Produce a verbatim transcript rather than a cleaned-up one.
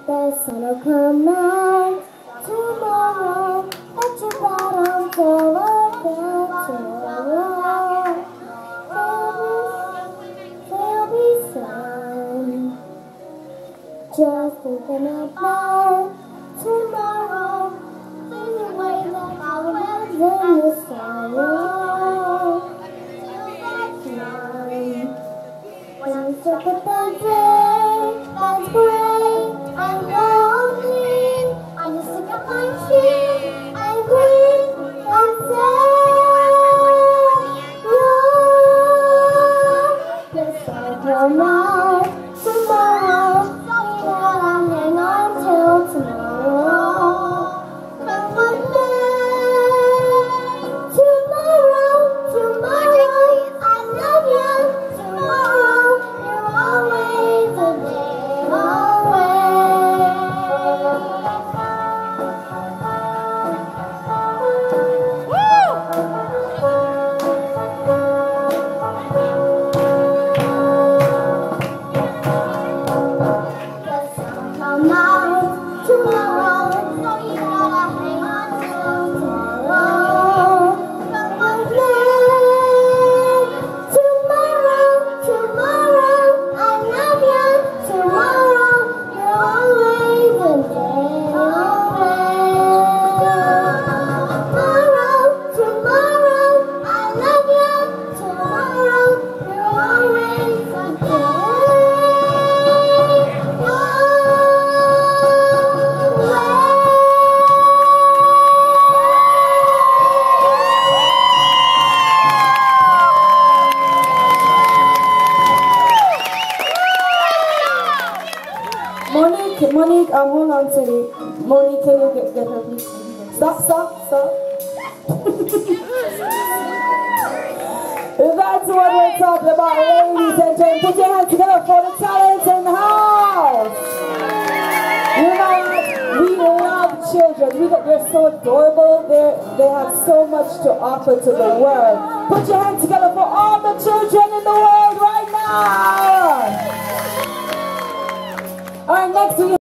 The sun will come out tomorrow at your bottom door of the tomorrow. There'll be sun. Just thinking about tomorrow. There's a way that I'll live in the sorrow. When you step at the day, that's great. I'm lonely. I'm just sick of my feet. I'm green. I'm sad. No, the sun come out tomorrow. So I'll hang on till tomorrow. But one day, tomorrow, tomorrow, I love you. Tomorrow, you're always a day away. The sun come out tomorrow, so you gotta hang on till tomorrow. But one day, tomorrow, tomorrow, I love you. Tomorrow, you're always a day away. Tomorrow, tomorrow, I love you. Tomorrow, you're always a day away. Monique, Monique, um, hold on, Teddy. Monique, can you get, get her, please? Stop, stop, stop. That's what we're talking about, ladies and gentlemen. Put your hands together for the talent in the house. You know, we love children. We, they're so adorable. They're, they have so much to offer to the world. Put your hands together for all the children in the world right now. All right, next we